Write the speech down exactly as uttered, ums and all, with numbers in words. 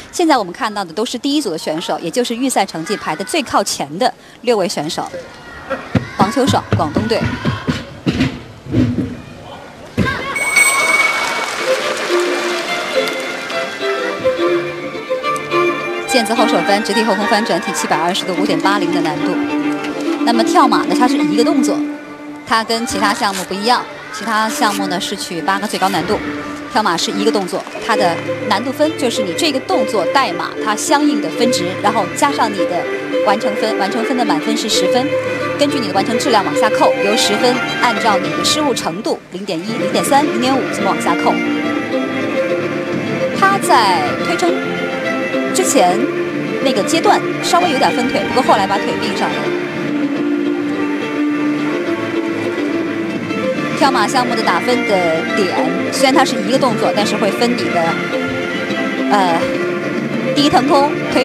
现在我们看到的都是第一组的选手，也就是预赛成绩排的最靠前的六位选手。黄秋爽，广东队。毽子后手翻，直体后空翻转体七百二十度，五点八零的难度。那么跳马呢，它是一个动作，它跟其他项目不一样，其他项目呢是取八个最高难度。 跳马是一个动作，它的难度分就是你这个动作带马它相应的分值，然后加上你的完成分，完成分的满分是十分，根据你的完成质量往下扣，由十分按照你的失误程度零点一、零点三、零点五这么往下扣。他在推撑之前那个阶段稍微有点分腿，不过后来把腿并上了。 跳马项目的打分的点，虽然它是一个动作，但是会分你的呃第一腾空推。